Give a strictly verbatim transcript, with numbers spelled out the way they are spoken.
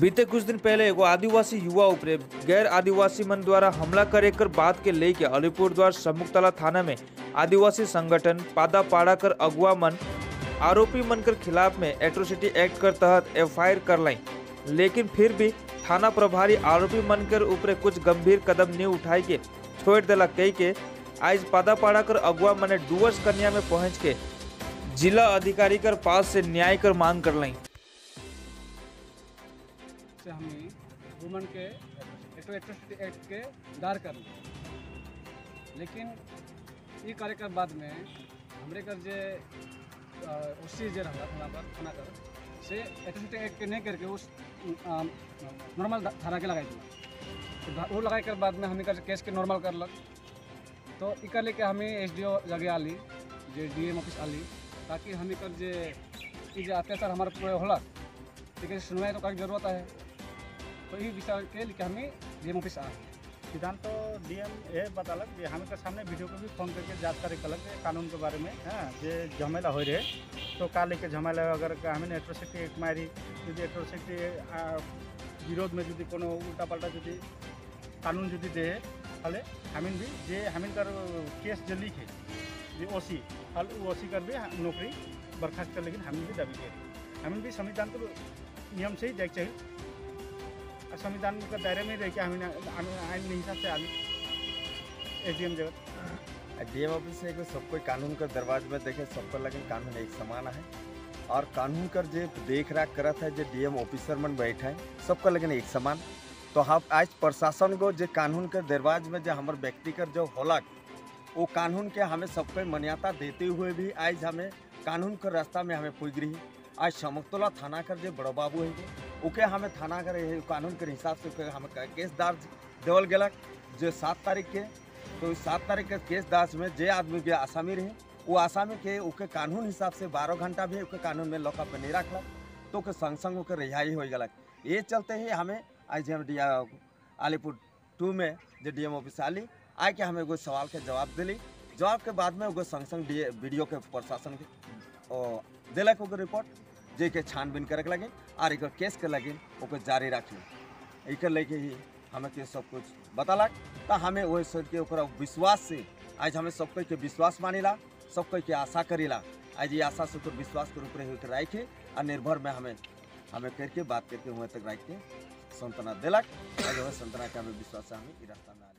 बीते कुछ दिन पहले एगो आदिवासी युवा उपरे गैर आदिवासी मन द्वारा हमला करे कर बात के लेके अलीपुरद्वार सम्मुखतला थाना में आदिवासी संगठन पादा पाड़ा कर अगुआ मन आरोपी मन कर खिलाफ में एट्रोसिटी एक्ट कर तहत एफ आई आर कर लाई, लेकिन फिर भी थाना प्रभारी आरोपी मन कर ऊपर कुछ गंभीर कदम नहीं उठाई के छोड़ देला। कई के आज पादा पाड़ा कर अगुआ मने डुवर्स कन्या में पहुंच के जिला अधिकारी कर पास से न्याय कर मांग कर लाई। से हमें वुमन के एट्रोसिटी एक्ट के दायर कर ली, लेकिन ये करे कर बाद में हमरे कर जे उसी जे रहा थाना पर थाना कर से एट्रोसिटी एक्ट के नहीं करके उस नॉर्मल थाना के लगाई दिया। तो वो लगाई कर बाद में हमें कर केस के नॉर्मल कर लग, तो इका लेके हमें एस डी ओ जगह आली जे डी एम ऑफिस आली, ताकि हमें कर जे जे अत्याचार हमारे पूरे होला ठीक है सुनवाई तो का जरूरत है। तो ये विषय के लिए हमें डी एम ऑफिस आ सिद्धांत तो डीएम ये बतालक कि हमें के सामने वीडियो को भी फोन करके जांच करे कलक कानून के बारे में। हाँ जे झमेला हो रहे तो का लेके झमेला अगर हमें एट्रोसिटी एक्ट मारी यदि एट्रोसिटी विरोध में यदि कोनो उल्टा पल्टा यदि कानून यदि दे हले हमें भी जे हमें कर केस जो लिखे जे ओसी हल ओसी कर भी नौकरी बर्खास्त कर, लेकिन हमें भी दाबी दे हमें भी संविधान को नियम से ही देख चाहिए। संविधान के दायरे में रह के हमें आइन के हिसाब से आगे एस डी एम जगह डी एम ऑफिस से सब कोई कानून का दरवाजे में देखे सबको लगे कानून एक समान है और कानून कर जो देख रेख करत है जो डी एम ऑफिसर मन बैठे हैं सबको लगे एक समान। तो हम आज प्रशासन को जो कानून के दरवाज में जो हमारे व्यक्ति कर जो होलक वो कानून के हमें सबको मान्यता देते हुए भी आज हमें कानून के रास्ता में हमें पुग रही। आज सम्मुखतला थाना कर जो बड़ो बाबू है ओके हमें थाना कर कानून के हिसाब से हमें केस दर्ज देवल गलक जो सात तारीख के। तो सात तारीख के केस दर्ज में जे आदमी के आसामी रहे वो आसामी के ओके कानून हिसाब से बारह घंटा भी ओके कानून में लॉकअप में नहीं रखलक, तो ओके संग संग ओके रिहाई हो गलक। ये चलते ही हमें आज हम डी अलीपुर टू में जो डी एम ऑफिस आली आए के हमें एगो सवाल के जवाब दिली। जवाब के बाद में एगो संग संग डी वीडियो के प्रशासन के दिलक ओकर रिपोर्ट जे के छानबीन करे लगे और एक केस के लगे ओके जारी रखी। एक लेके ही हमें के सब कुछ बतालक, तो हमें वही सोच के ओकरा विश्वास से आज हमें सब कोई के विश्वास मानिला, सब कोई के आशा करीला। आज ये आशा से तो विश्वास के ऊपर होकर रखे और निर्भर में हमें हमें करके बात करके वहाँ तक रख के संतना दिलक। आज वह संतना के हमें विश्वास से हमें रास्ता में